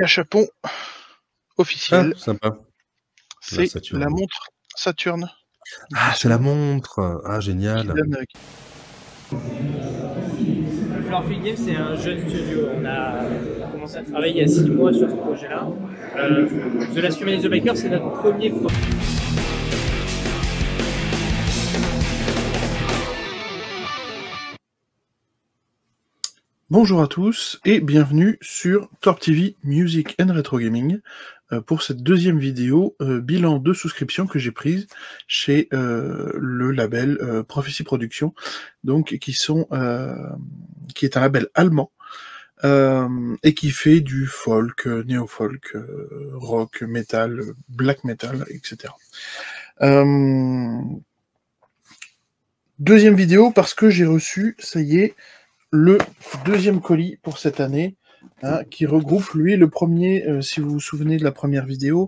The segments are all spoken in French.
Gachapon Ah, officiel, sympa. La c'est Saturne. la montre Saturn Ah, c'est la montre! Ah, qui génial! donne, Floorfield Games, c'est un jeune studio. On a commencé à travailler il y a 6 mois sur ce projet-là. The Last Human is the Baker, c'est notre premier projet. Bonjour à tous et bienvenue sur Torp TV Music and Retro Gaming pour cette deuxième vidéo bilan de souscription que j'ai prise chez le label Prophecy Productions, donc qui est un label allemand et qui fait du folk, néo-folk, rock, metal, black metal, etc. Deuxième vidéo parce que j'ai reçu, ça y est, le deuxième colis pour cette année, qui regroupe, lui, le premier, si vous vous souvenez de la première vidéo,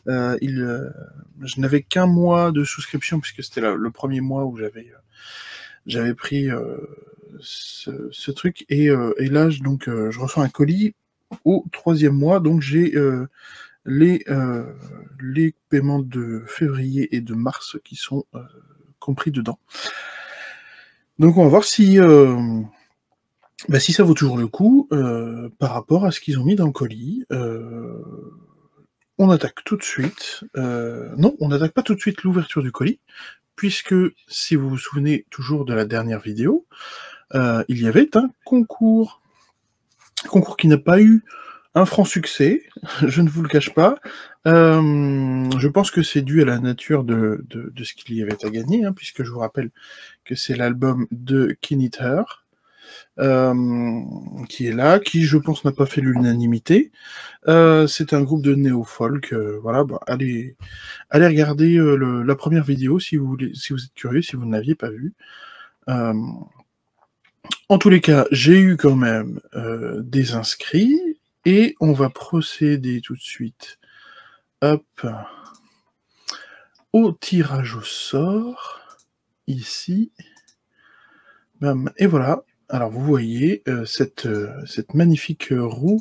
je n'avais qu'un mois de souscription, puisque c'était le premier mois où j'avais pris ce truc, et là, je reçois un colis au troisième mois, donc j'ai les paiements de février et de mars qui sont compris dedans. Donc on va voir si ça vaut toujours le coup par rapport à ce qu'ils ont mis dans le colis. On attaque tout de suite. Non, on n'attaque pas tout de suite l'ouverture du colis, puisque, si vous vous souvenez toujours de la dernière vidéo, il y avait un concours. Concours qui n'a pas eu un franc succès, je ne vous le cache pas. Je pense que c'est dû à la nature de ce qu'il y avait à gagner, puisque je vous rappelle que c'est l'album de Keen Eater, qui est là, qui je pense n'a pas fait l'unanimité. C'est un groupe de néo-folk, voilà, allez regarder la première vidéo si vous êtes curieux, si vous ne l'aviez pas vue. En tous les cas, j'ai eu quand même des inscrits, et on va procéder tout de suite, hop, au tirage au sort, ici, bam, et voilà. Alors vous voyez cette magnifique roue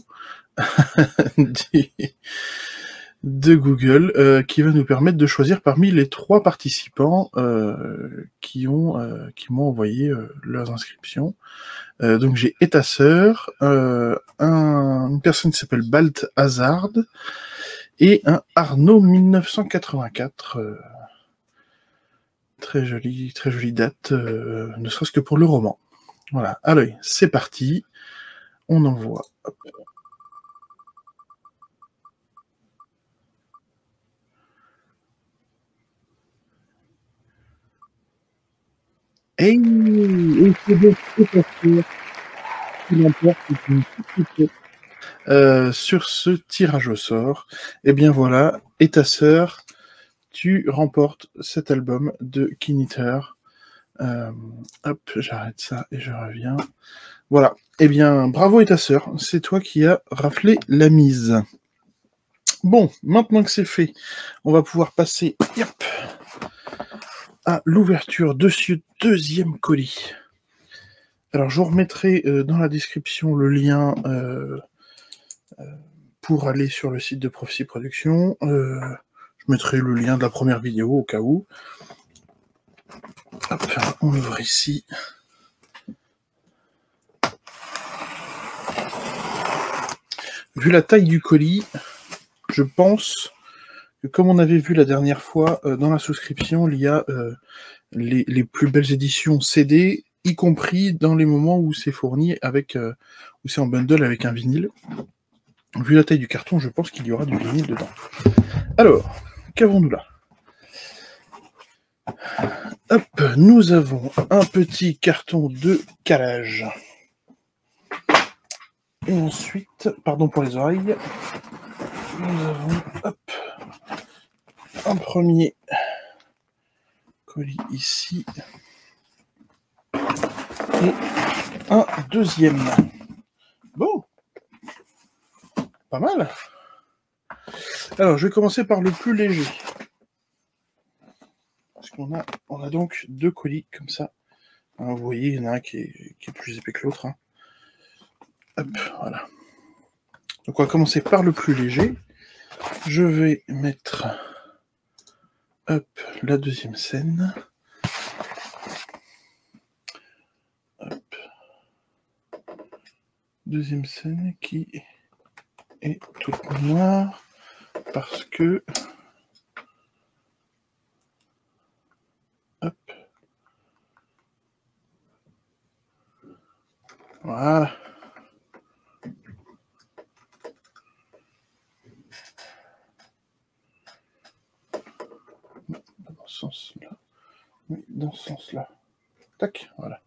de Google qui va nous permettre de choisir parmi les 3 participants qui m'ont envoyé leurs inscriptions. Donc j'ai Etasser, une personne qui s'appelle Balt Hazard et un Arnaud 1984. Très jolie date, ne serait-ce que pour le roman. Voilà, allez, c'est parti. On envoie. Hop. Et c'est bon, c'est parti. Sur ce tirage au sort, et bien voilà, et ta sœur, tu remportes cet album de Keen Eater. Hop, j'arrête ça et je reviens. Voilà, et bien bravo et ta sœur, c'est toi qui as raflé la mise. Bon, maintenant que c'est fait, on va pouvoir passer à l'ouverture de ce deuxième colis. Alors je vous remettrai dans la description le lien pour aller sur le site de Prophecy Productions. Je mettrai le lien de la première vidéo au cas où. Hop, on ouvre ici. Vu la taille du colis, je pense que comme on avait vu la dernière fois dans la souscription, il y a les plus belles éditions CD, y compris dans les moments où c'est fourni avec, où c'est en bundle avec un vinyle. Vu la taille du carton, je pense qu'il y aura du vinyle dedans. Alors, qu'avons-nous là? Hop, nous avons un petit carton de calage. Et ensuite, pardon pour les oreilles, nous avons un premier colis ici. Et un deuxième. Bon, pas mal. Alors, je vais commencer par le plus léger. Parce qu'on a donc 2 colis comme ça. Alors, vous voyez, il y en a un qui est plus épais que l'autre. Hop, voilà. Donc on va commencer par le plus léger. Je vais mettre la deuxième scène. Hop. Deuxième scène qui est toute noire parce que hop. Voilà. Dans ce sens-là. Oui, dans ce sens-là. Tac, voilà.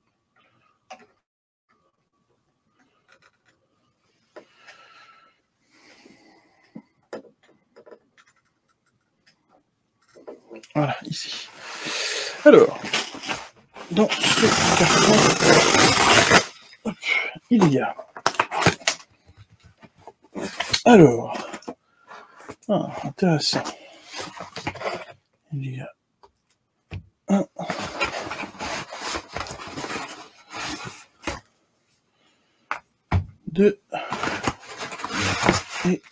Voilà, ici. Alors, dans ce carton, hop, il y a. Alors, intéressant. Il y a un. Deux. Et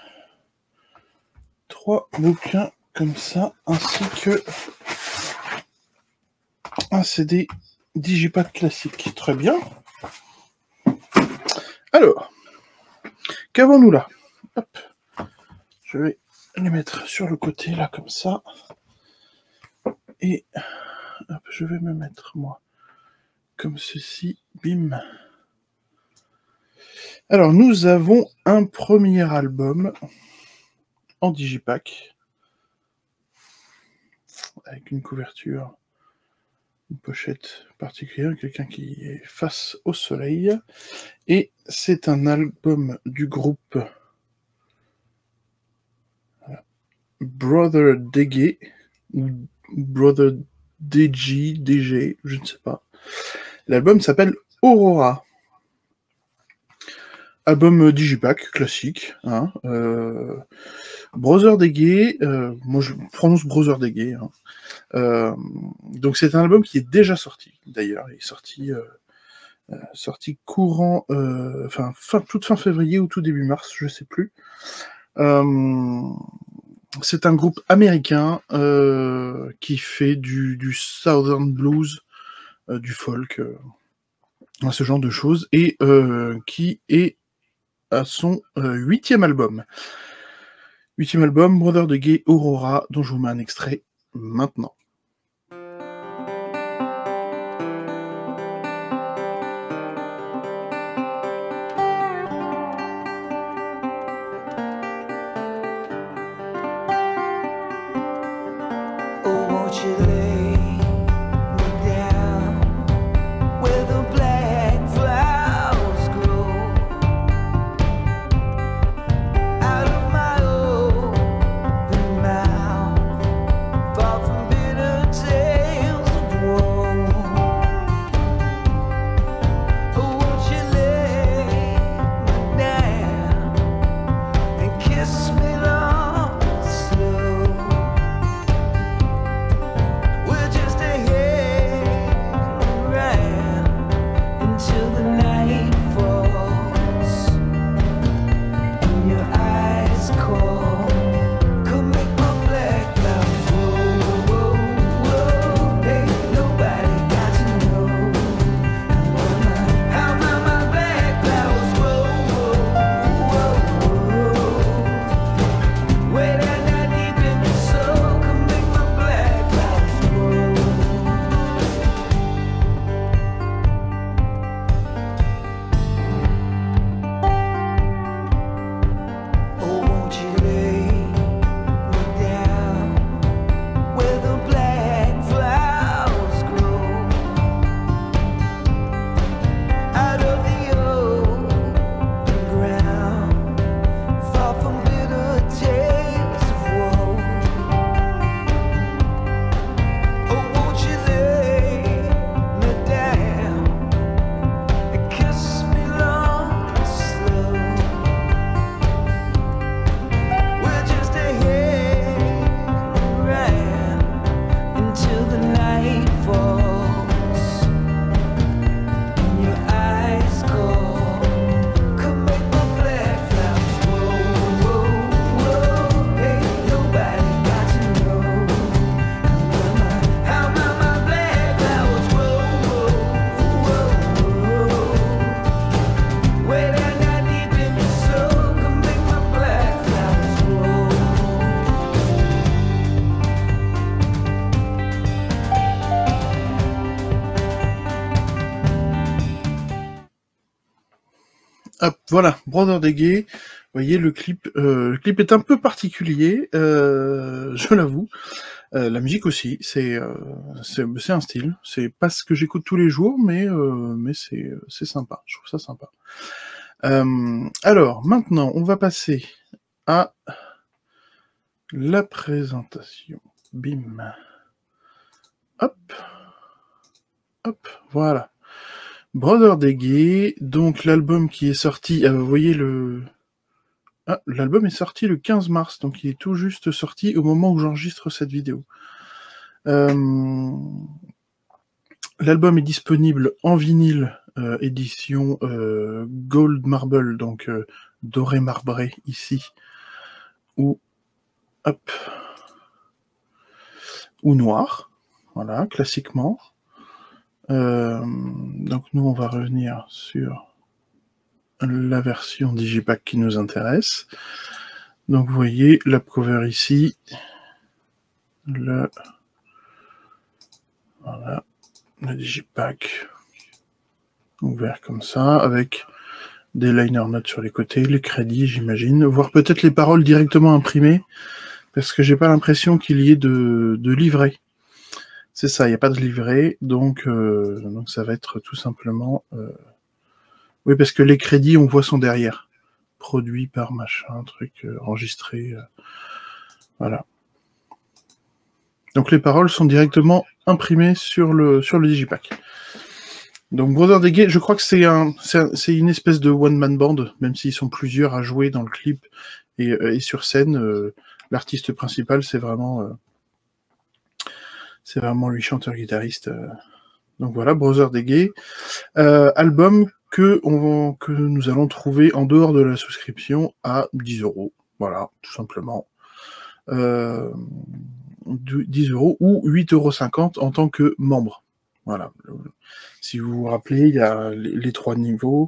3 bouquins comme ça, ainsi que un CD Digipack classique. Très bien. Alors, qu'avons-nous là? Hop. Je vais les mettre sur le côté, là, comme ça. Et hop, je vais me mettre, moi, comme ceci. Bim. Alors, nous avons un premier album en Digipack, avec une couverture, une pochette particulière, quelqu'un qui est face au soleil. Et c'est un album du groupe Brother DG, ou Brother DG, je ne sais pas. L'album s'appelle Aurora. Album Digipack, classique. Hein, Brother DG, moi je prononce Brother DG. Hein. Donc c'est un album qui est déjà sorti, d'ailleurs. Il est sorti courant, toute fin février ou tout début mars, je sais plus. C'est un groupe américain qui fait du Southern Blues, du folk, ce genre de choses, et qui est à son 8e album. 8e album, Brother DG, Aurora, dont je vous mets un extrait maintenant. Out of my open mouth, far from bitter. Hop, voilà, Brother des Gays. Vous voyez, le clip est un peu particulier, je l'avoue. La musique aussi, c'est un style. C'est pas ce que j'écoute tous les jours, mais c'est sympa. Je trouve ça sympa. Alors, maintenant, on va passer à la présentation. Bim. Hop. Hop, voilà. Brother des Gays, donc l'album qui est sorti, vous voyez l'album est sorti le 15 mars, donc il est tout juste sorti au moment où j'enregistre cette vidéo. L'album est disponible en vinyle, édition Gold Marble, donc doré marbré ici, ou hop, ou noir, voilà, classiquement. Donc nous on va revenir sur la version Digipack qui nous intéresse. Donc vous voyez la cover ici, voilà, le Digipack ouvert comme ça, avec des liner notes sur les côtés, les crédits j'imagine, voire peut-être les paroles directement imprimées, parce que j'ai pas l'impression qu'il y ait de livret. C'est ça, il n'y a pas de livret, donc ça va être tout simplement... Oui, parce que les crédits, on voit, sont derrière. Produit par machin, truc enregistré. Voilà. Donc les paroles sont directement imprimées sur le Digipack. Donc Brother des Gays, je crois que c'est une espèce de one-man band, même s'ils sont plusieurs à jouer dans le clip et sur scène. L'artiste principal, c'est vraiment lui, chanteur-guitariste. Donc voilà, Brother des Gays. Album que nous allons trouver en dehors de la souscription à 10 €. Voilà, tout simplement. 10 € ou 8,50 € en tant que membre. Voilà. Si vous vous rappelez, il y a les 3 niveaux.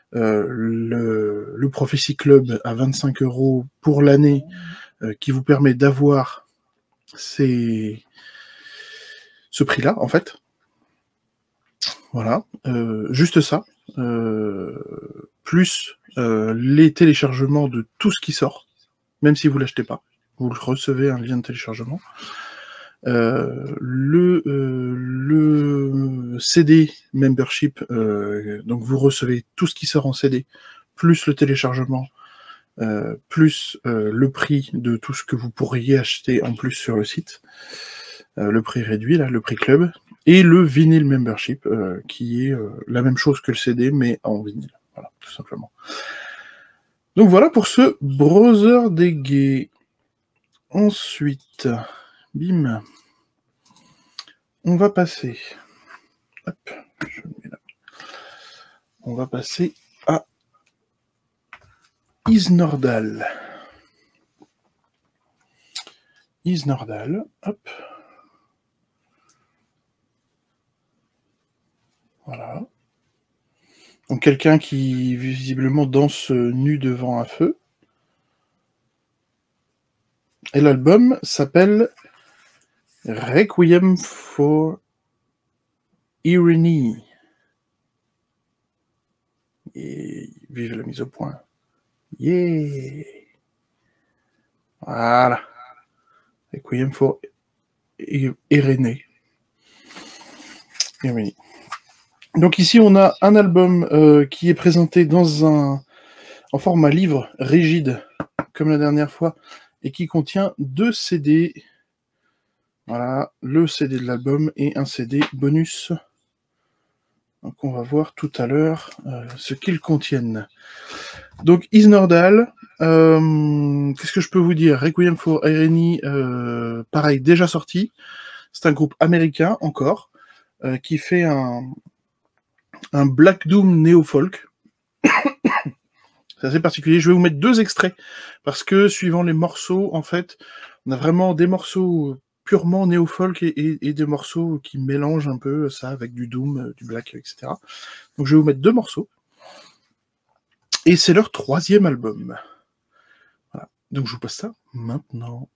Le Prophecy Club à 25 € pour l'année, qui vous permet d'avoir ce prix-là, en fait. Voilà, juste ça. Plus les téléchargements de tout ce qui sort, même si vous l'achetez pas. Vous recevez un lien de téléchargement. Le CD membership, donc vous recevez tout ce qui sort en CD, plus le téléchargement, plus le prix de tout ce que vous pourriez acheter en plus sur le site, le prix réduit, là, le prix club, et le vinyl membership, qui est la même chose que le CD, mais en vinyle. Voilà, tout simplement. Donc voilà pour ce Brother des Gays. Ensuite, bim, on va passer. Hop, je mets là. On va passer à Isnordal. Isnordal, hop. Voilà. Donc quelqu'un qui visiblement danse nu devant un feu. Et l'album s'appelle Requiem for Irene. Et vive la mise au point. Yeah. Voilà. Requiem for Irene. Irene. Donc ici on a un album qui est présenté en format livre rigide, comme la dernière fois, et qui contient 2 CD. Voilà, le CD de l'album et un CD bonus. Donc on va voir tout à l'heure ce qu'ils contiennent. Donc Isnordal, qu'est-ce que je peux vous dire? Requiem for Irene, pareil, déjà sorti. C'est un groupe américain encore, qui fait un Black Doom néo-folk. C'est assez particulier. Je vais vous mettre 2 extraits, parce que suivant les morceaux, en fait, on a vraiment des morceaux purement néo-folk et des morceaux qui mélangent un peu ça avec du doom, du black, etc. Donc je vais vous mettre 2 morceaux. Et c'est leur 3e album. Voilà. Donc je vous passe ça maintenant.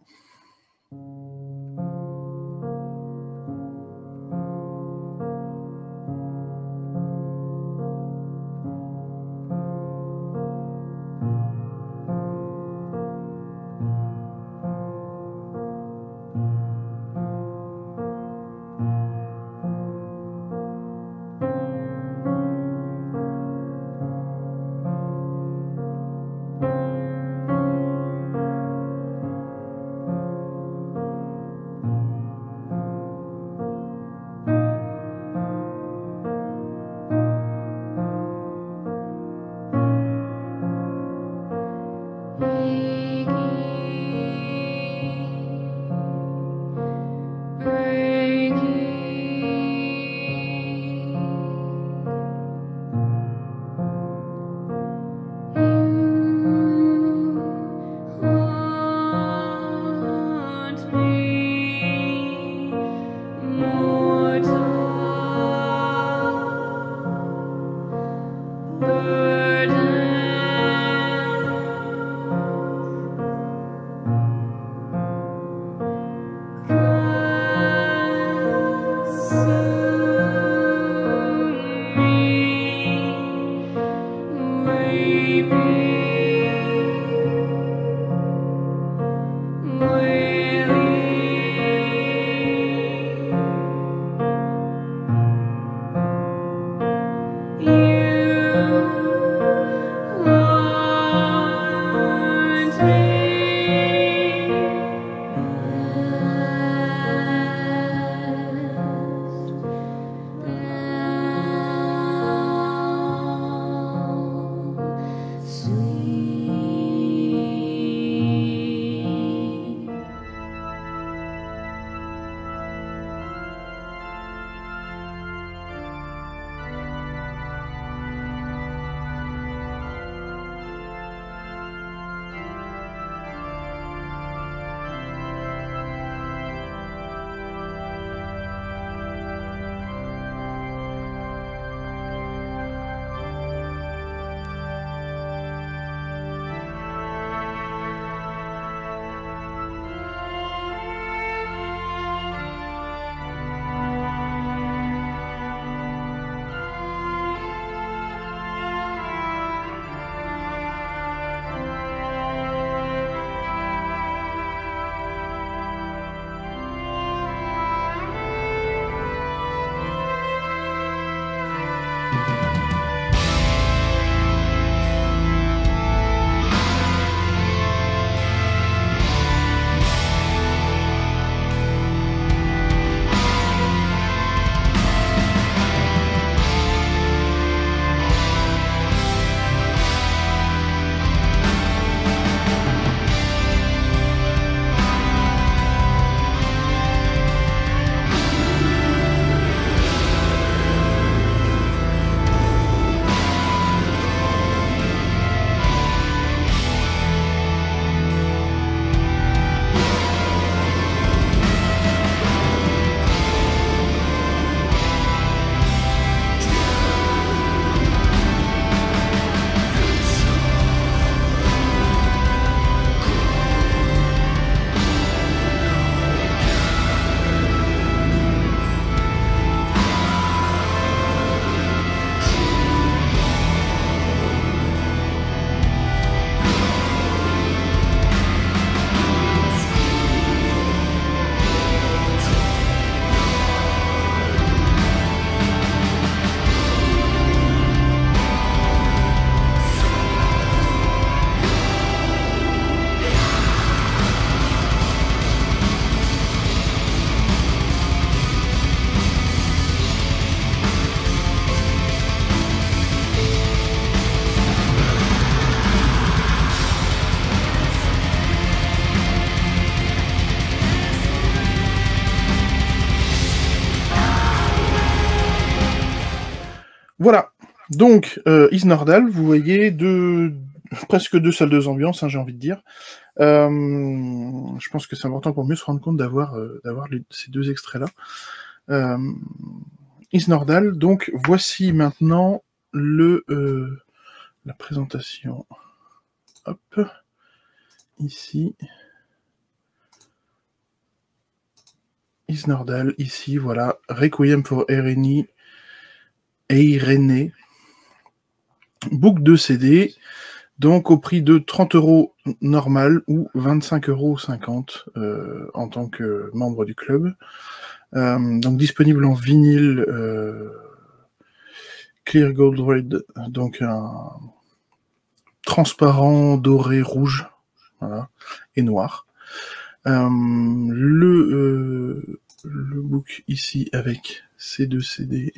Voilà. Donc, Isnardal, vous voyez presque 2 salles de ambiance, hein, j'ai envie de dire. Je pense que c'est important pour mieux se rendre compte d'avoir ces 2 extraits-là. Isnardal, donc voici maintenant la présentation. Hop, ici. Isnardal, ici, voilà. Requiem for Eirene. Book de CD, donc au prix de 30 € normal ou 25,50 € en tant que membre du club. Donc disponible en vinyle Clear Gold Red, donc un transparent doré rouge, voilà, et noir. Le book ici avec ces 2 CD.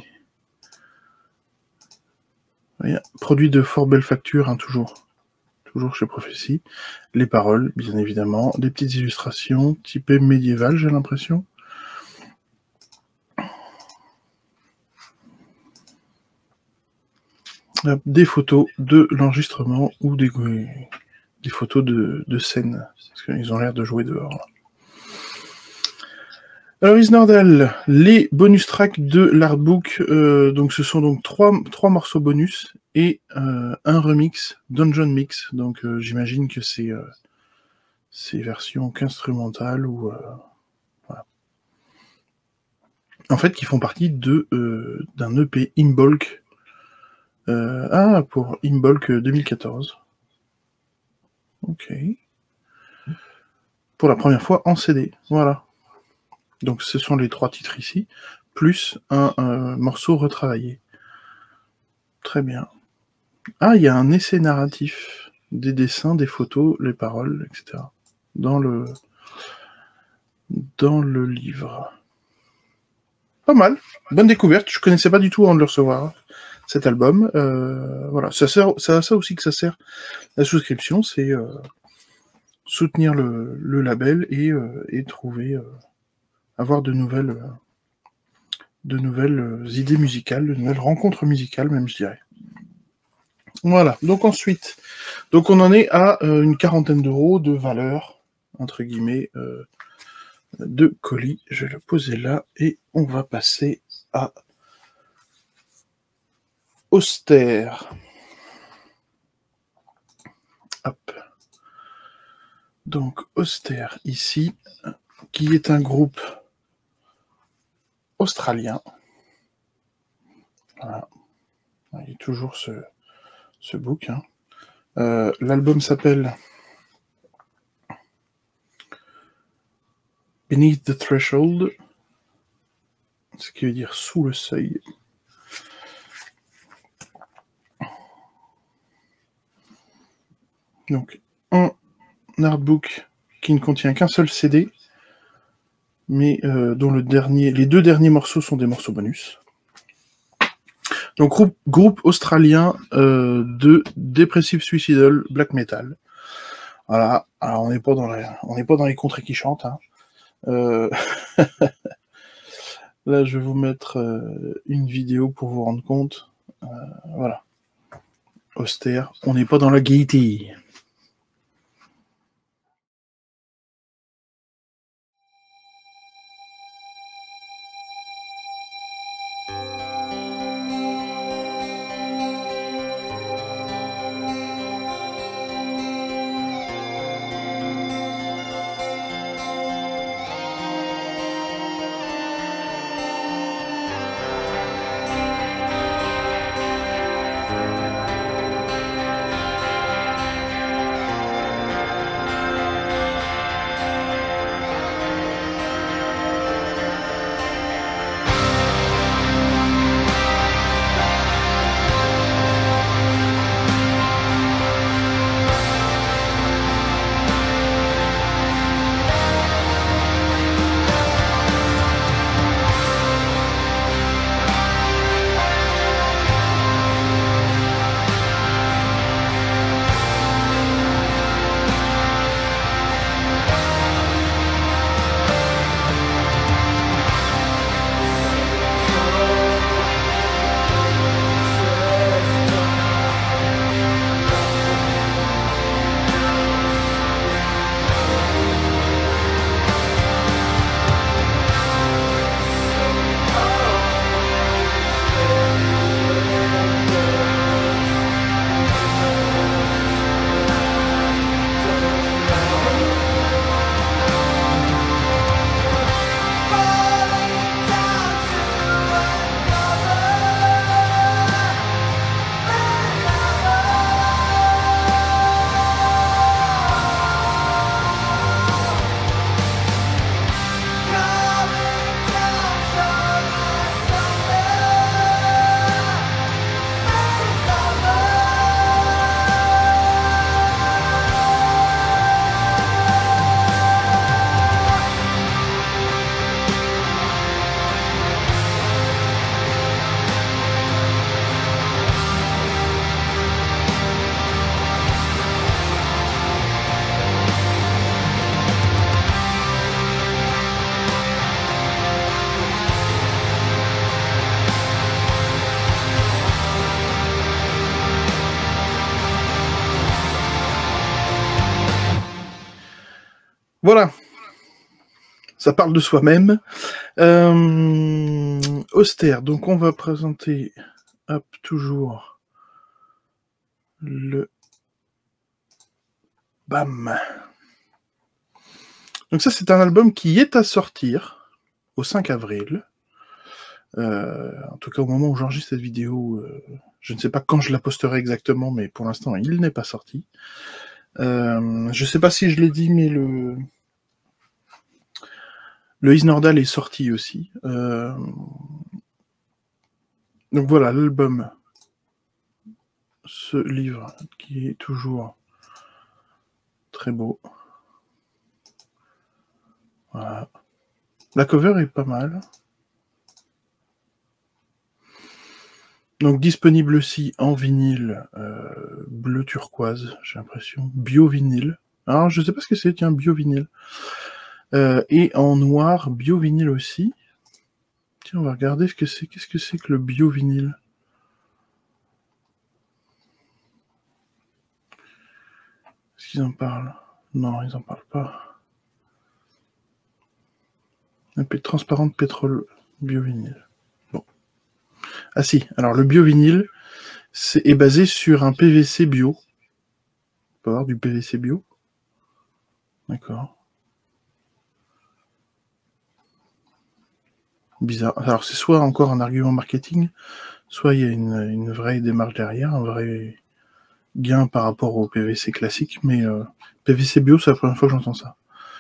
Oui, produit de fort belle facture, hein, toujours chez Prophétie. Les paroles, bien évidemment, des petites illustrations typées médiévales, j'ai l'impression. Des photos de l'enregistrement ou des photos de scène, parce qu'ils ont l'air de jouer dehors. Là. Alors Isnardal, les bonus tracks de l'artbook, donc ce sont donc trois morceaux bonus et un remix, Dungeon Mix, donc j'imagine que c'est version qu'instrumentale ou voilà. En fait, qui font partie d'un EP Imbolc, pour Imbolc 2014. Ok. Pour la première fois en CD, voilà. Donc ce sont les 3 titres ici, plus un morceau retravaillé. Très bien. Ah, il y a un essai narratif, des dessins, des photos, les paroles, etc. Dans le livre. Pas mal, bonne découverte. Je connaissais pas du tout avant de le recevoir, cet album. Voilà, ça a ça aussi que ça sert. La souscription, c'est soutenir le label et trouver... avoir de nouvelles idées musicales, de nouvelles rencontres musicales, même, je dirais. Voilà, donc ensuite, donc on en est à une 40aine d'euros de valeur, entre guillemets, de colis. Je vais le poser là, et on va passer à Austère. Hop. Donc, Austère, ici, qui est un groupe australien. Voilà. Il y a toujours ce book. Hein. L'album s'appelle Beneath the Threshold, ce qui veut dire sous le seuil. Donc, un artbook qui ne contient qu'un seul CD, mais dont les 2 derniers morceaux sont des morceaux bonus. Donc groupe australien de Depressive Suicidal Black Metal. Voilà. Alors on n'est pas dans les contrées qui chantent. Hein. Là je vais vous mettre une vidéo pour vous rendre compte. Voilà. Austère, on n'est pas dans la gaieté. Voilà. Ça parle de soi-même. Austère. Donc, on va présenter, hop, toujours le BAM. Donc ça, c'est un album qui est à sortir au 5 avril. En tout cas, au moment où j'enregistre cette vidéo, je ne sais pas quand je la posterai exactement, mais pour l'instant, il n'est pas sorti. Je ne sais pas si je l'ai dit, mais le Isnordal est sorti aussi. Donc voilà, l'album, ce livre qui est toujours très beau. Voilà. La cover est pas mal. Donc disponible aussi en vinyle bleu turquoise, j'ai l'impression. Bio vinyle. Alors je sais pas ce que c'est, tiens, bio vinyle. Et en noir, bio vinyle aussi. Tiens, on va regarder ce que c'est. Qu'est-ce que c'est que le bio vinyle? Est-ce qu'ils en parlent? Non, ils en parlent pas. Un peu transparent de pétrole bio vinyle. Bon. Ah si, alors le bio vinyle est basé sur un PVC bio. On peut avoir du PVC bio. D'accord. Bizarre. Alors c'est soit encore un argument marketing, soit il y a une vraie démarche derrière, un vrai gain par rapport au PVC classique, mais PVC bio, c'est la première fois que j'entends ça.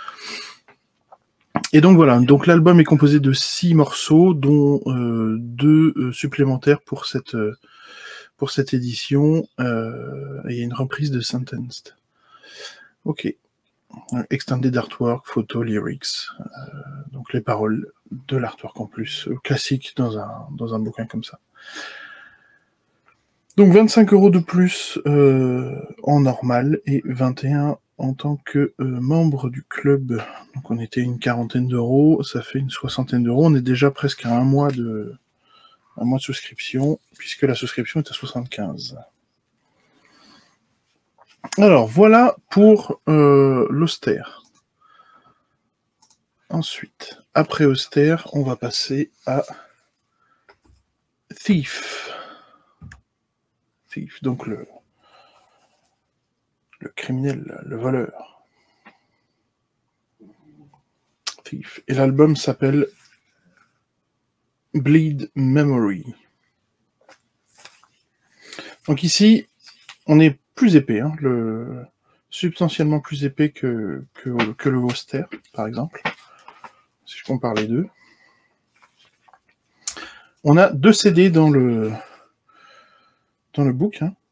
Et donc voilà, donc l'album est composé de 6 morceaux, dont 2 supplémentaires pour cette édition, et il y a une reprise de Sentenced. Ok. Extended artwork, photo, lyrics, donc les paroles de l'artwork en plus, classique dans un bouquin comme ça. Donc 25 € de plus en normal et 21 en tant que membre du club. Donc on était une quarantaine d'euros, ça fait une soixantaine d'euros. On est déjà presque à un mois de souscription, puisque la souscription est à 75. Alors voilà pour l'Austère. Ensuite, après Austère, on va passer à Thief. Thief, donc le criminel, le voleur. Thief. Et l'album s'appelle Bleed Memory. Donc ici, on est plus épais, hein, substantiellement plus épais que le Austère, par exemple, si je compare les deux. On a 2 CD dans le book, hein.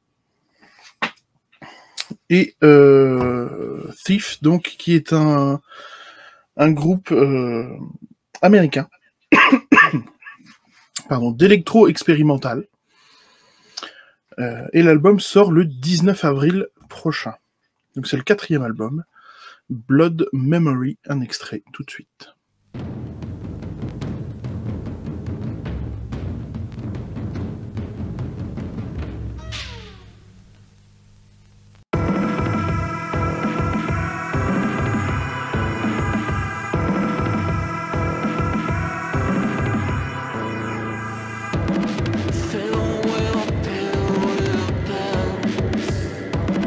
Et Thief, donc, qui est un groupe américain pardon, d'électro-expérimental. Et l'album sort le 19 avril prochain. Donc c'est le 4e album. Blood Memory, un extrait tout de suite.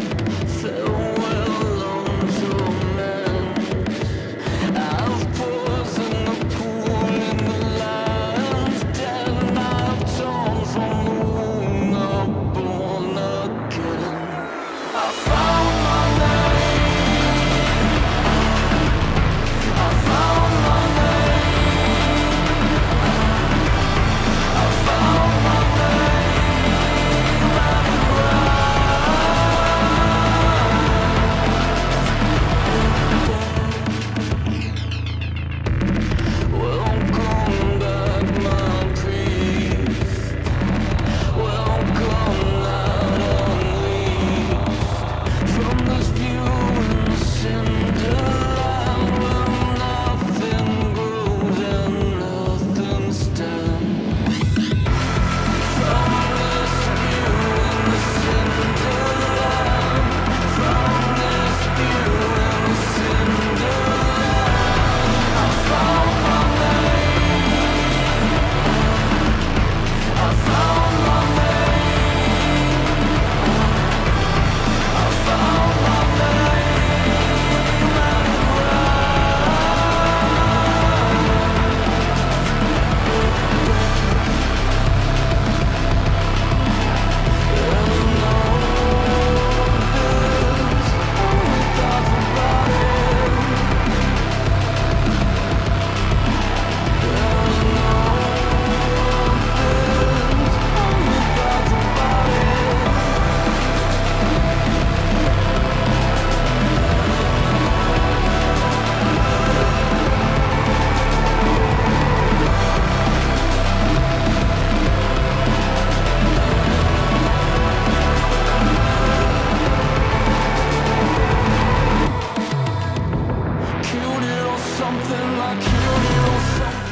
Farewell, long torment. I've poured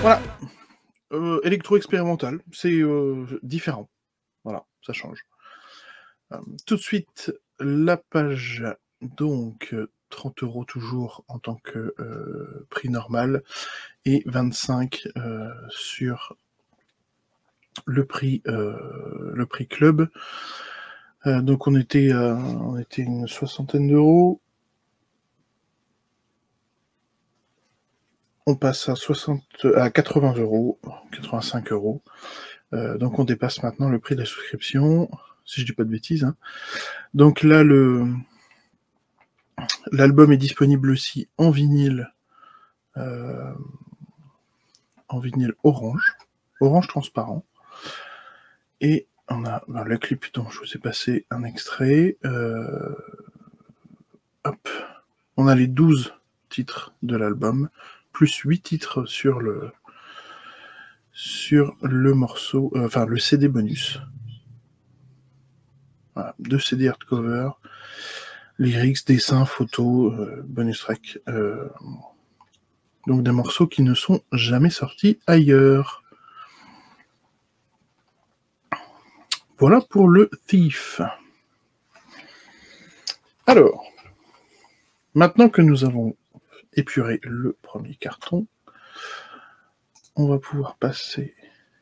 Voilà. Électro-expérimental, c'est différent. Voilà, ça change. Tout de suite, la page, donc 30 € toujours en tant que prix normal, et 25 sur le prix club. Donc on était une soixantaine d'euros. On passe à 80 €, 85 €. Donc on dépasse maintenant le prix de la souscription, si je dis pas de bêtises. Hein. Donc là, l'album est disponible aussi en vinyle orange transparent. Et on a le clip dont je vous ai passé un extrait. Hop. On a les 12 titres de l'album, plus 8 titres sur le morceau, enfin le CD bonus. Voilà, 2 CD hardcover, lyrics, dessins, photos, bonus track. Donc des morceaux qui ne sont jamais sortis ailleurs. Voilà pour le Thief. Alors, maintenant que nous avons épuré le premier carton, on va pouvoir passer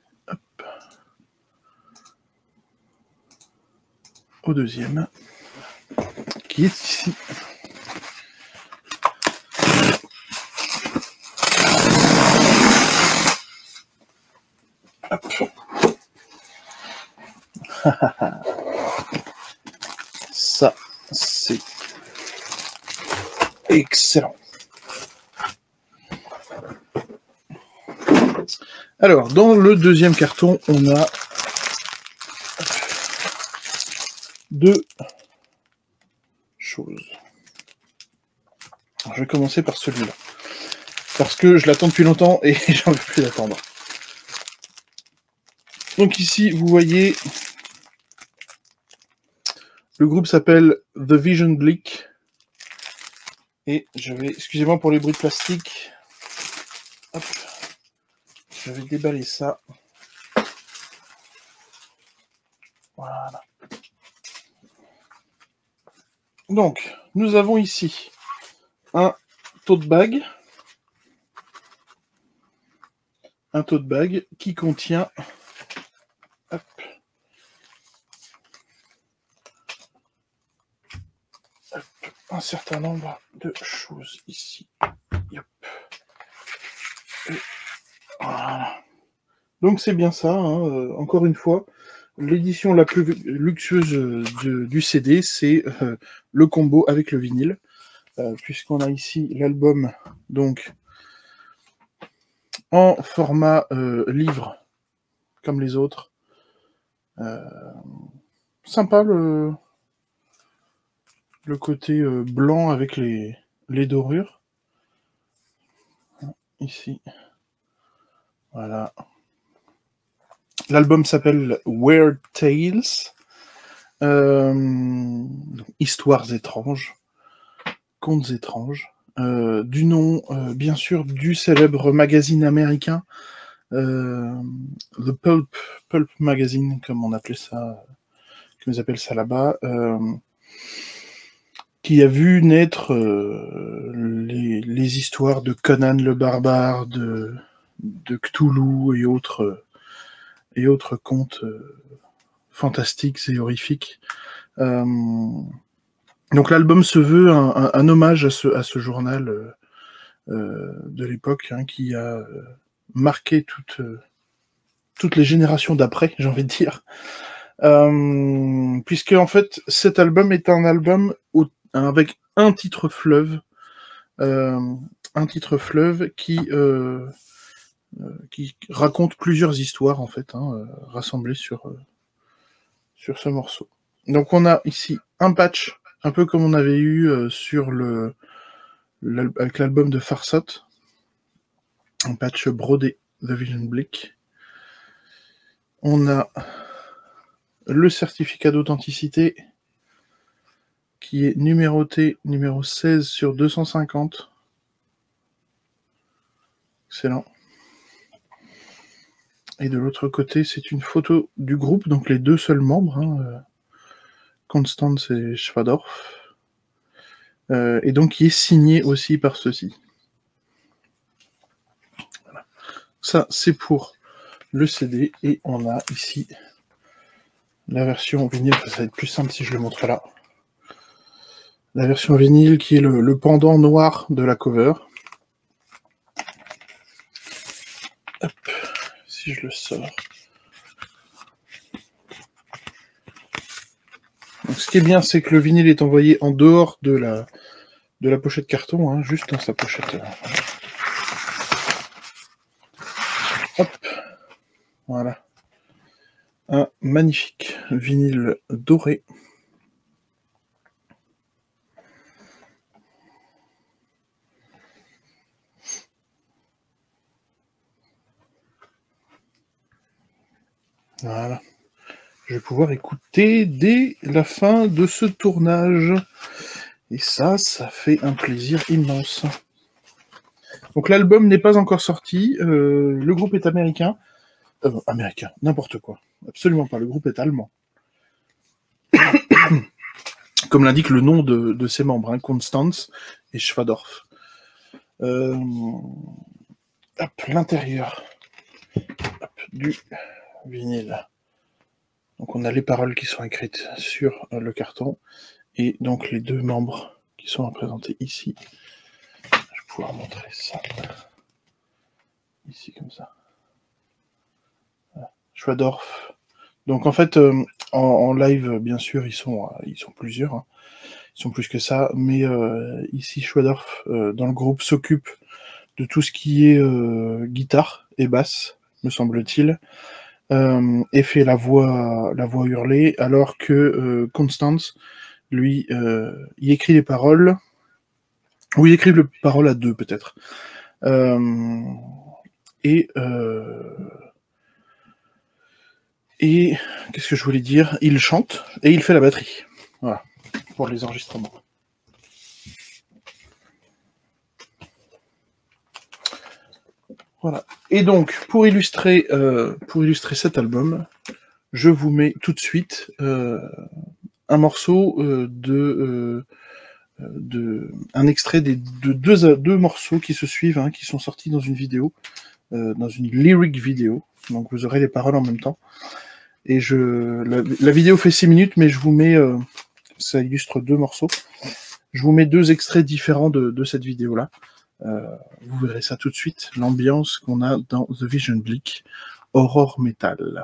au deuxième, qui est ici. Hop. Ça, c'est excellent. Alors, dans le deuxième carton, on a 2 choses. Alors, je vais commencer par celui-là. Parce que je l'attends depuis longtemps et j'en veux plus l'attendre. Donc ici, vous voyez, le groupe s'appelle The Vision Bleak. Et je vais, excusez-moi pour les bruits de plastique. Hop. Je vais déballer ça. Voilà. Donc, nous avons ici un tote bag. Un tote bag qui contient hop, un certain nombre de choses ici. Yep. Et voilà. Donc c'est bien ça, hein, encore une fois, l'édition la plus luxueuse du CD, c'est le combo avec le vinyle, puisqu'on a ici l'album donc en format livre, comme les autres. Sympa le côté blanc avec les dorures. Ici. Voilà. L'album s'appelle Weird Tales. Histoires étranges. Contes étranges. Du nom, bien sûr, du célèbre magazine américain, The Pulp Magazine, comme on appelait ça, comme ils appellent ça là-bas, qui a vu naître les histoires de Conan le Barbare, de Cthulhu et autres contes fantastiques et horrifiques. Donc l'album se veut un hommage à ce journal de l'époque, hein, qui a marqué toutes les générations d'après, j'ai envie de dire. Puisque en fait cet album est un album avec un titre fleuve qui raconte plusieurs histoires en fait, hein, rassemblées sur ce morceau. Donc on a ici un patch, un peu comme on avait eu sur avec l'album de Farsot, un patch brodé The Vision Bleak. On a le certificat d'authenticité qui est numéroté numéro 16 sur 250. Excellent. Et de l'autre côté, c'est une photo du groupe, donc les deux seuls membres, hein, Constance et Schwadorf. Et donc qui est signé aussi par ceux-ci. Voilà. Ça, c'est pour le CD. Et on a ici la version vinyle. Ça va être plus simple si je le montre là. La version vinyle qui est le pendant noir de la cover. Hop, si je le sors. Donc, ce qui est bien, c'est que le vinyle est envoyé en dehors de la pochette carton, hein, juste dans sa pochette. Hop, voilà. Un magnifique vinyle doré. Voilà. Je vais pouvoir écouter dès la fin de ce tournage. Et ça fait un plaisir immense. Donc l'album n'est pas encore sorti. Le groupe est américain. Américain, n'importe quoi. Absolument pas, le groupe est allemand. Comme l'indique le nom de ses membres, hein, Constance et Schwadorf. L'intérieur du vinyle. Donc on a les paroles qui sont écrites sur le carton et donc les deux membres qui sont représentés ici. Je vais pouvoir montrer ça ici comme ça. Voilà. Schwadorf. Donc en fait en live bien sûr ils sont plusieurs, hein. Ils sont plus que ça, mais ici Schwadorf dans le groupe s'occupe de tout ce qui est guitare et basse, me semble-t-il. Et fait la voix hurlée, alors que Constance, lui, il écrit les paroles, ou il écrit les paroles à deux peut-être. Et qu'est-ce que je voulais dire? Il chante et il fait la batterie. Voilà, pour les enregistrements. Voilà. Et donc, pour illustrer cet album, je vous mets tout de suite un morceau un extrait de deux morceaux qui se suivent, hein, qui sont sortis dans une vidéo, dans une lyric vidéo. Donc vous aurez les paroles en même temps. Et la vidéo fait 6 minutes, mais je vous mets, ça illustre deux morceaux. Je vous mets deux extraits différents de cette vidéo-là. Vous verrez ça tout de suite, l'ambiance qu'on a dans The Vision Bleak, Horror Metal.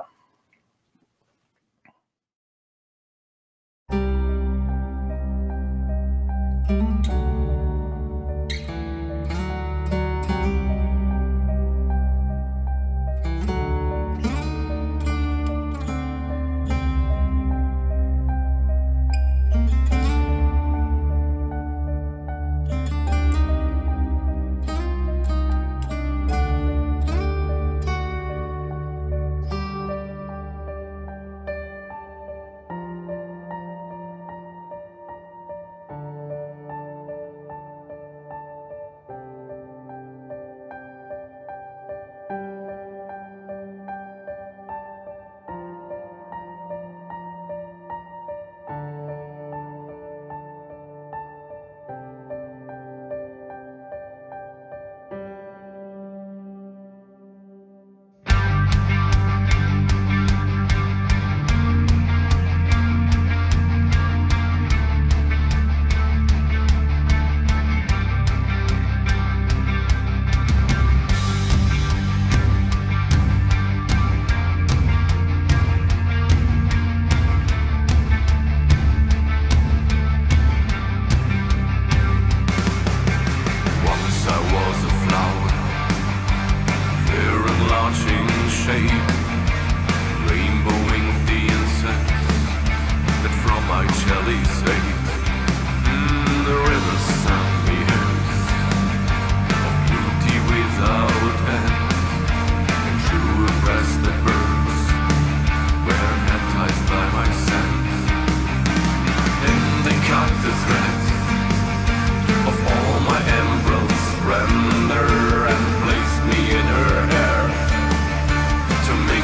To me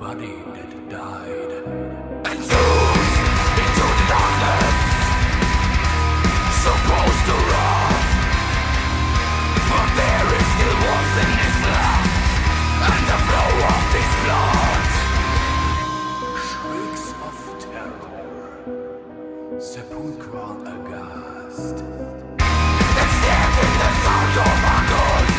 body that died and throws into the darkness, supposed to rot, but there is still warmth in his love and the flow of his blood. Shrieks of terror, sepulchral aghast, extending the sound of agony.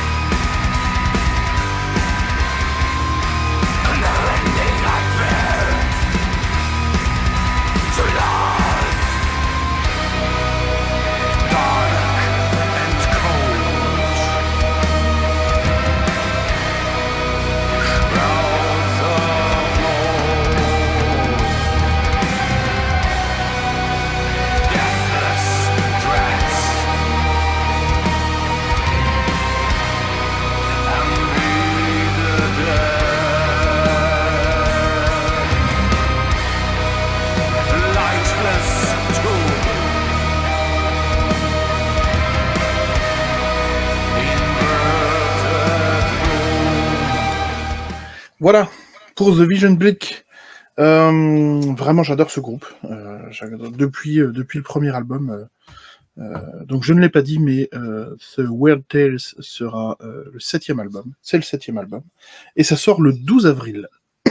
Voilà, pour The Vision Bleak. Vraiment, j'adore ce groupe. Depuis le premier album. Donc, je ne l'ai pas dit, mais The Weird Tales sera le 7e album. C'est le 7e album. Et ça sort le 12 avril.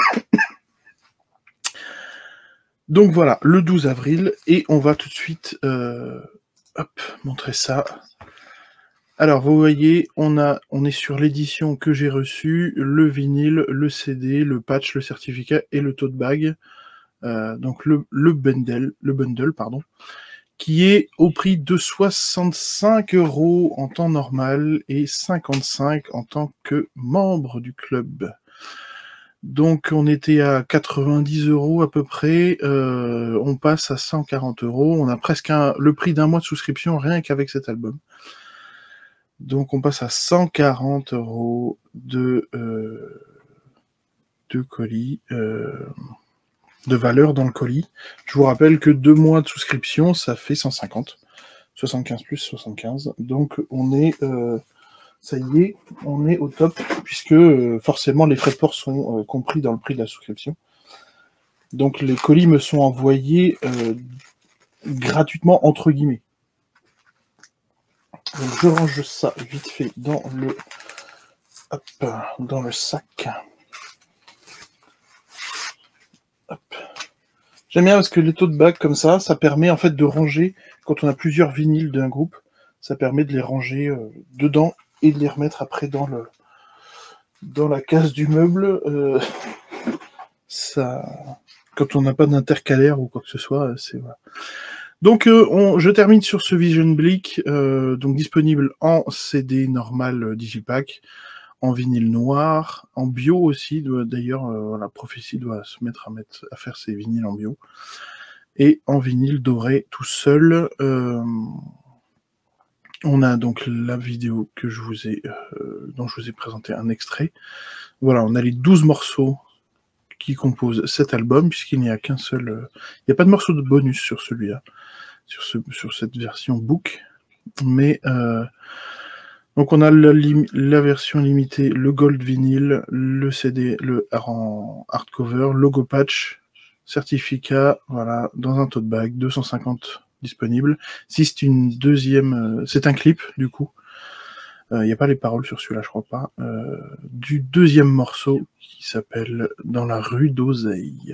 Donc, voilà, le 12 avril. Et on va tout de suite montrer ça. Alors, vous voyez, on est sur l'édition que j'ai reçue, le vinyle, le CD, le patch, le certificat et le tote bag. Donc, le bundle, qui est au prix de 65 € en temps normal et 55 en tant que membre du club. Donc, on était à 90 € à peu près, on passe à 140 €. On a presque le prix d'un mois de souscription rien qu'avec cet album. Donc on passe à 140 € de colis, de valeur dans le colis. Je vous rappelle que 2 mois de souscription, ça fait 150. 75 plus 75. Donc on est, ça y est, on est au top, puisque forcément les frais de port sont compris dans le prix de la souscription. Donc les colis me sont envoyés gratuitement, entre guillemets. Donc je range ça vite fait dans le sac. Hop. J'aime bien parce que les tote bags comme ça permet en fait de ranger, quand on a plusieurs vinyles d'un groupe, ça permet de les ranger dedans et de les remettre après dans la case du meuble. Quand on n'a pas d'intercalaire ou quoi que ce soit, c'est voilà. Donc, je termine sur ce Vision Bleak, donc disponible en CD normal Digipack, en vinyle noir, en bio aussi. D'ailleurs, la Prophétie doit se mettre à faire ses vinyles en bio, et en vinyle doré tout seul. On a donc la vidéo que dont je vous ai présenté un extrait. Voilà, on a les 12 morceaux qui composent cet album, puisqu'il n'y a qu'un seul... Il n'y a pas de morceau de bonus sur celui-là, sur cette version book. Mais donc on a la version limitée, le gold vinyle, le CD, le hardcover, logo patch, certificat, voilà, dans un tote bag, 250 disponible. Si c'est une deuxième... c'est un clip, du coup. Il n'y a pas les paroles sur celui-là, je crois pas. Du deuxième morceau qui s'appelle Dans la rue d'Oseille.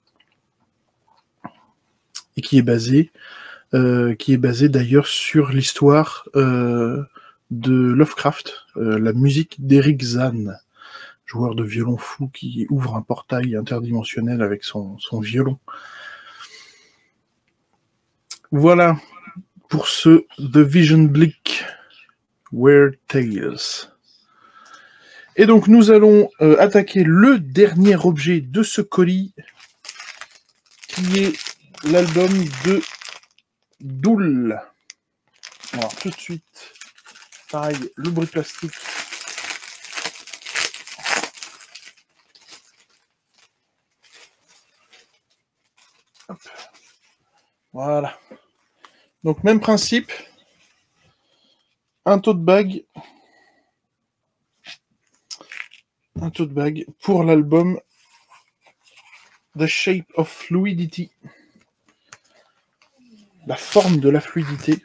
Et qui est basé d'ailleurs sur l'histoire de Lovecraft, la musique d'Eric Zahn, joueur de violon fou qui ouvre un portail interdimensionnel avec son violon. Voilà pour ce The Vision Bleak Weird Tales. Et donc nous allons attaquer le dernier objet de ce colis, qui est l'album de Dool. Alors tout de suite, pareil, le bruit plastique. Hop. Voilà. Donc même principe. Un tote bag pour l'album The Shape of Fluidity. La forme de la fluidité.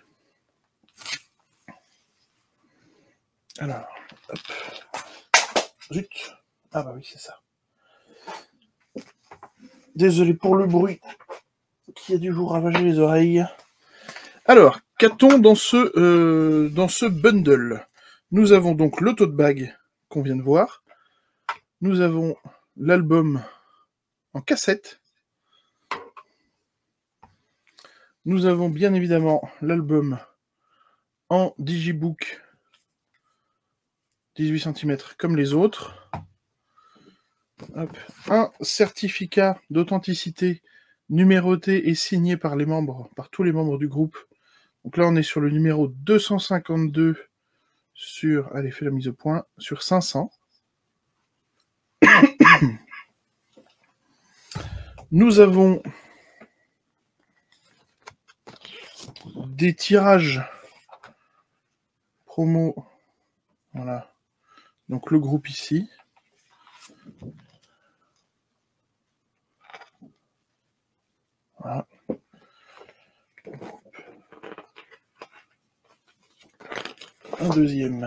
Alors, hop. Zut. Ah bah oui, c'est ça. Désolé pour le bruit qui a dû vous ravager les oreilles. Alors, qu'a-t-on dans ce bundle? Nous avons donc le tote bag qu'on vient de voir. Nous avons l'album en cassette. Nous avons bien évidemment l'album en digibook 18 cm comme les autres. Hop. Un certificat d'authenticité numéroté et signé par tous les membres du groupe. Donc là, on est sur le numéro 252 sur, allez, fais la mise au point, sur 500. Nous avons des tirages promo. Voilà. Donc le groupe ici. Voilà. Un deuxième.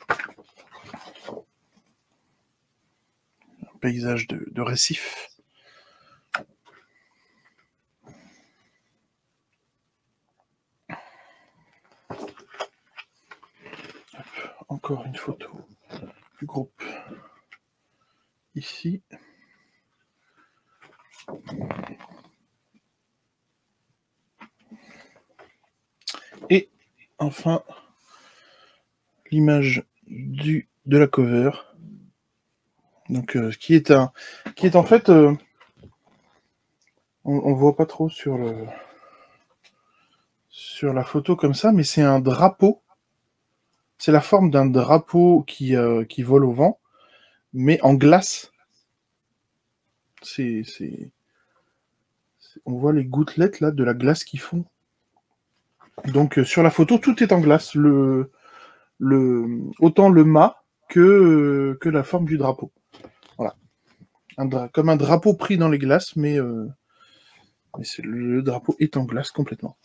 Un paysage de récif. Encore une photo du groupe ici. Et enfin, l'image de la cover. Donc, qui est en fait, on voit pas trop sur la photo comme ça, mais c'est un drapeau. C'est la forme d'un drapeau qui vole au vent, mais en glace. On voit les gouttelettes là de la glace qui fond. Donc sur la photo, tout est en glace. Autant le mât que la forme du drapeau. Voilà. Comme un drapeau pris dans les glaces, mais le drapeau est en glace complètement.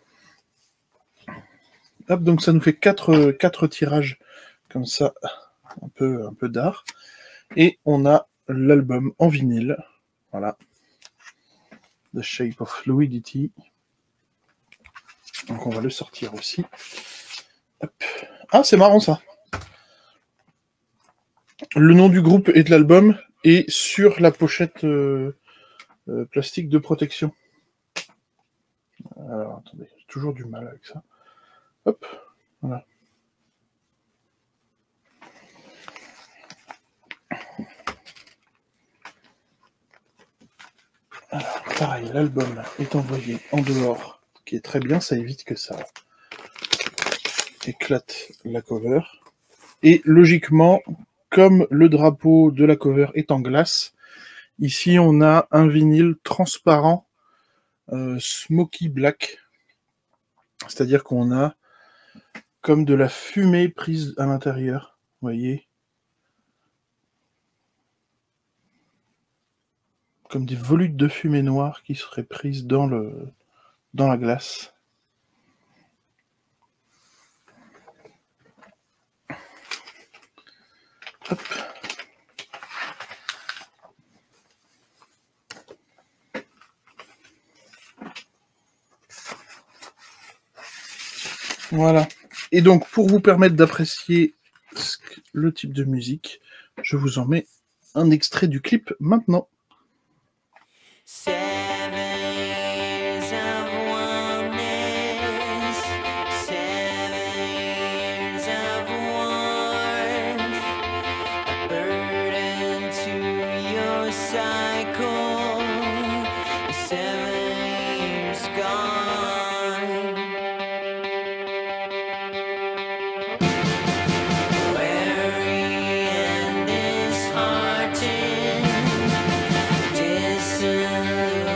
Hop, donc ça nous fait 4 tirages comme ça, un peu d'art. Et on a l'album en vinyle. Voilà. The Shape of Fluidity. Donc on va le sortir aussi. Hop. Ah, c'est marrant ça. Le nom du groupe et de l'album est sur la pochette plastique de protection. Alors attendez, j'ai toujours du mal avec ça. Hop, voilà. Alors, pareil, l'album est envoyé en dehors, ce qui est très bien, ça évite que ça éclate la cover. Et logiquement, comme le drapeau de la cover est en glace, ici on a un vinyle transparent smoky black. C'est-à-dire qu'on a comme de la fumée prise à l'intérieur, vous voyez, comme des volutes de fumée noire qui seraient prises dans la glace. Hop. Voilà. Et donc, pour vous permettre d'apprécier le type de musique, je vous en mets un extrait du clip maintenant. Weary and disheartened, dissolute.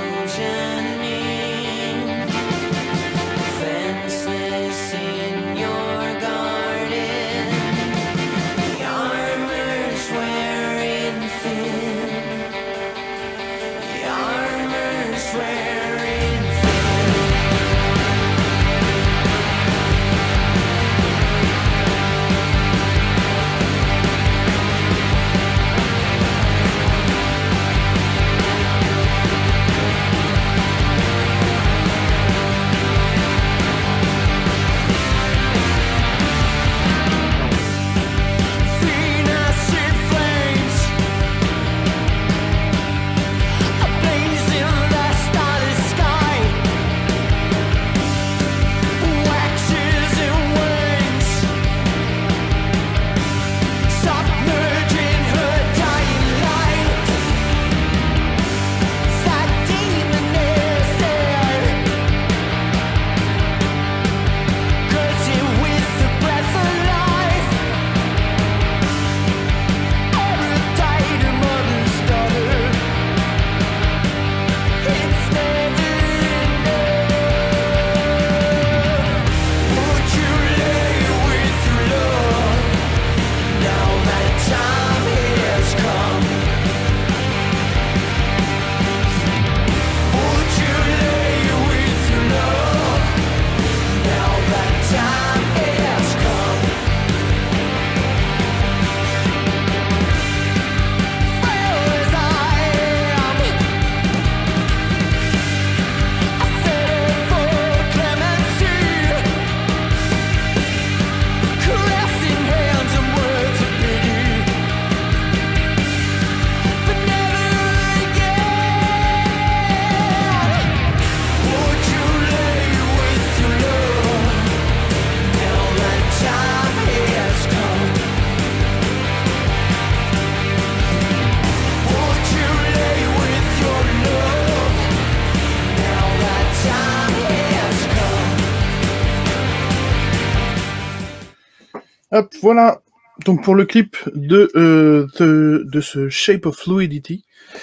Hop, voilà. Donc pour le clip de ce Shape of Fluidity,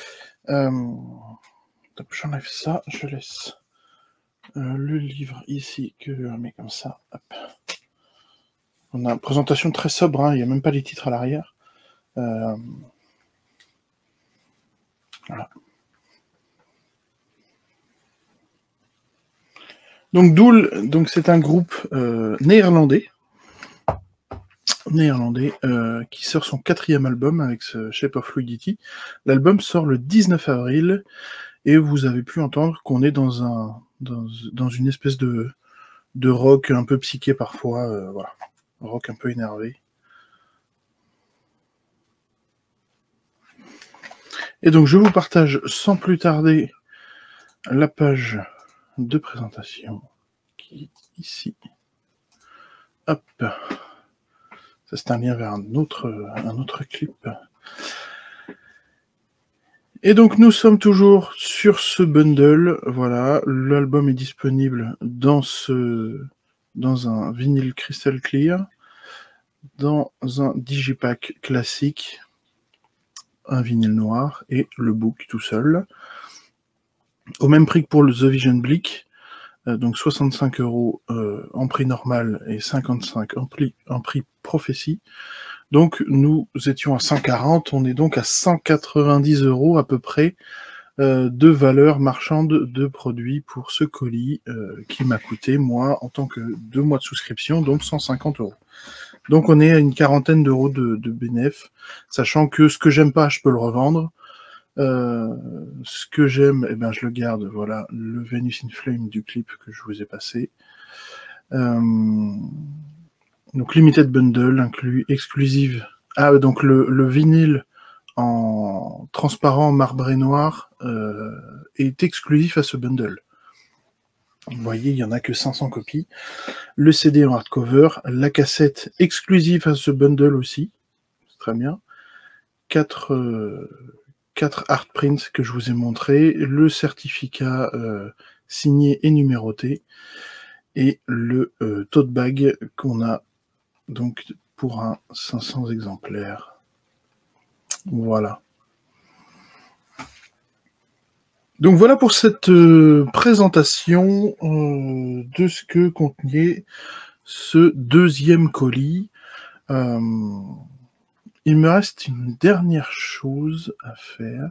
j'enlève ça, je laisse le livre ici que je mets comme ça. Hop. On a une présentation très sobre, hein, il n'y a même pas les titres à l'arrière. Voilà. Donc Dool, donc c'est un groupe néerlandais qui sort son 4e album avec ce Shape of Fluidity. L'album sort le 19 avril et vous avez pu entendre qu'on est dans une espèce de rock un peu psyché parfois, voilà, rock un peu énervé. Et donc je vous partage sans plus tarder la page de présentation qui est ici. Hop. Ça c'est un lien vers un autre clip. Et donc nous sommes toujours sur ce bundle. Voilà, l'album est disponible dans un vinyle Crystal Clear, dans un digipack classique, un vinyle noir et le book tout seul. Au même prix que pour le The Vision Bleak, donc 65 € en prix normal et 55 en prix prophétie. Donc nous étions à 140, on est donc à 190 € à peu près de valeur marchande de produits pour ce colis qui m'a coûté, moi, en tant que 2 mois de souscription, donc 150 €. Donc on est à une quarantaine d'euros de bénéf, sachant que ce que j'aime pas, je peux le revendre. Ce que j'aime, eh ben, je le garde. Voilà, le Venus in Flame du clip que je vous ai passé. Donc Limited Bundle inclut exclusive. Ah, donc le vinyle en transparent marbre et noir est exclusif à ce bundle. Vous voyez, il n'y en a que 500 copies. Le CD en hardcover, la cassette exclusive à ce bundle aussi. C'est très bien. 4 art prints que je vous ai montré, le certificat signé et numéroté, et le tote bag qu'on a donc pour un 500 exemplaires. Voilà. Donc voilà pour cette présentation de ce que contenait ce 2e colis. Il me reste une dernière chose à faire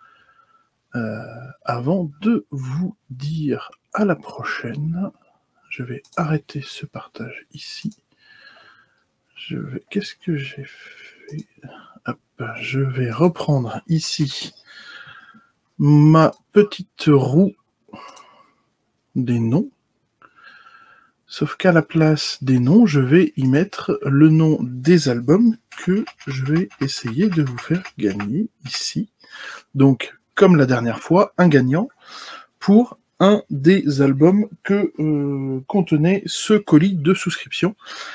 avant de vous dire à la prochaine. Je vais arrêter ce partage ici. Qu'est-ce que j'ai fait? Hop, je vais reprendre ici ma petite roue des noms. Sauf qu'à la place des noms, je vais y mettre le nom des albums que je vais essayer de vous faire gagner ici. Donc, comme la dernière fois, un gagnant pour un des albums que contenait ce colis de souscription.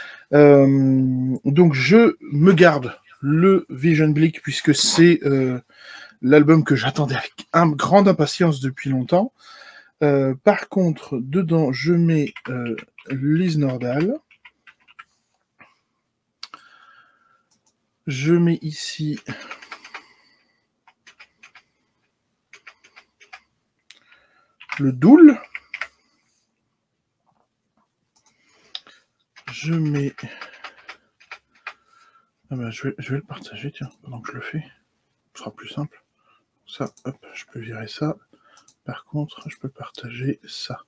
Donc, je me garde le Vision Bleak puisque c'est l'album que j'attendais avec grande impatience depuis longtemps. Par contre, dedans, je mets Liz Nordal. Je mets ici le Dool. Je mets... Ah ben, je vais le partager, tiens, pendant que je le fais. Ce sera plus simple. Ça, hop, je peux virer ça. Par contre, je peux partager ça.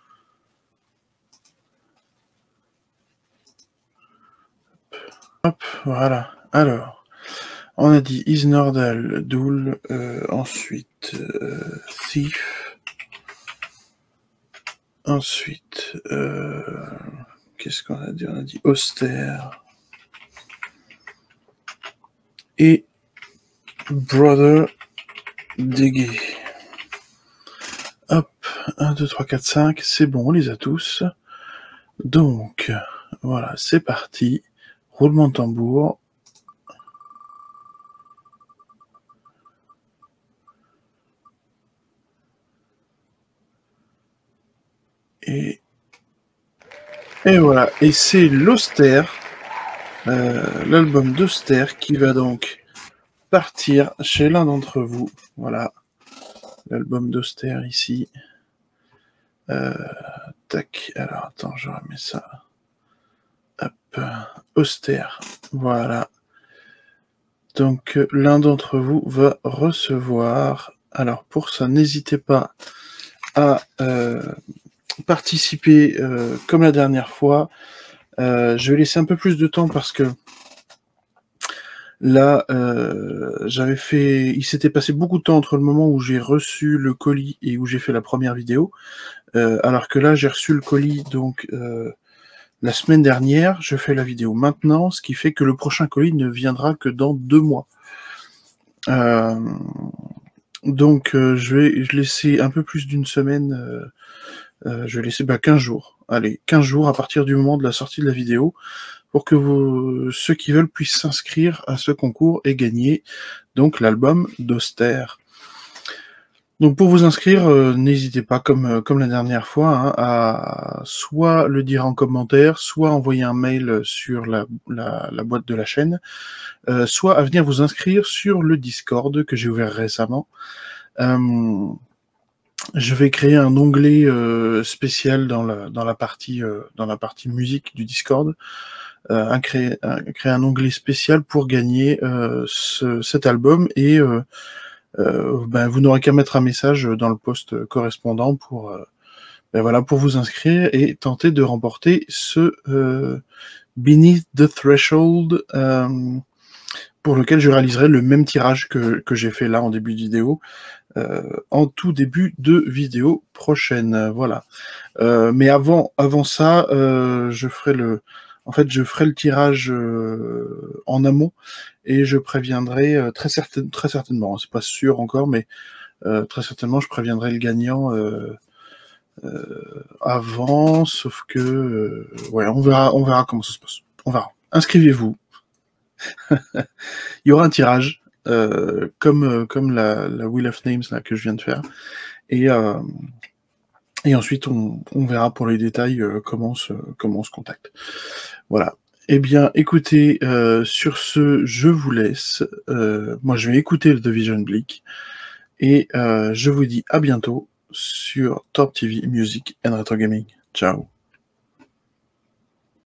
Hop, voilà. Alors, on a dit Is Nordal, Dool, ensuite Thief, ensuite, qu'est-ce qu'on a dit? On a dit Austère et Brother Degay. Hop, 1, 2, 3, 4, 5, c'est bon, on les a tous. Donc, voilà, c'est parti. Roulement de tambour. Et voilà, et c'est l'Austère l'album d'Auster qui va donc partir chez l'un d'entre vous. Voilà, l'album d'Auster ici. Tac, alors attends, je remets ça. Hop, Auster, voilà. Donc l'un d'entre vous va recevoir. Alors pour ça, n'hésitez pas à participer comme la dernière fois. Je vais laisser un peu plus de temps parce que là, il s'était passé beaucoup de temps entre le moment où j'ai reçu le colis et où j'ai fait la première vidéo. Alors que là, j'ai reçu le colis donc la semaine dernière, je fais la vidéo maintenant, ce qui fait que le prochain colis ne viendra que dans 2 mois. Donc je vais laisser un peu plus d'une semaine, je vais laisser 15 jours. Allez, 15 jours à partir du moment de la sortie de la vidéo, pour que ceux qui veulent puissent s'inscrire à ce concours et gagner donc l'album d'Auster. Donc pour vous inscrire, n'hésitez pas, comme la dernière fois, hein, à soit le dire en commentaire, soit envoyer un mail sur la boîte de la chaîne, soit à venir vous inscrire sur le Discord que j'ai ouvert récemment. Je vais créer un onglet spécial dans la partie musique du Discord, créer un onglet spécial pour gagner cet album et vous n'aurez qu'à mettre un message dans le post correspondant pour vous inscrire et tenter de remporter ce Beneath the Threshold pour lequel je réaliserai le même tirage que j'ai fait là en début de vidéo, en tout début de vidéo prochaine. Voilà. Mais avant ça, je ferai le tirage en amont et je préviendrai très certainement, c'est pas sûr encore, mais très certainement je préviendrai le gagnant avant, sauf que on verra comment ça se passe. On verra. Inscrivez-vous. Il y aura un tirage comme la Wheel of Names là que je viens de faire et ensuite on verra pour les détails comment on se contacte. Voilà. Eh bien, écoutez, sur ce, je vous laisse. Moi, je vais écouter le The Vision Bleak. Et je vous dis à bientôt sur Torp TV Music and Retro Gaming. Ciao.